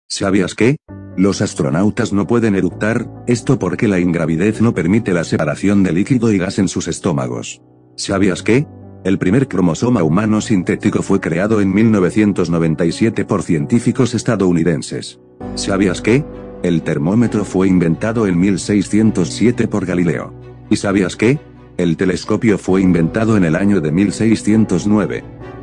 ¿Sabías que? Los astronautas no pueden eructar, esto porque la ingravidez no permite la separación de líquido y gas en sus estómagos. ¿Sabías que? El primer cromosoma humano sintético fue creado en 1997 por científicos estadounidenses. ¿Sabías que? El termómetro fue inventado en 1607 por Galileo. ¿Y sabías que? El telescopio fue inventado en el año de 1609.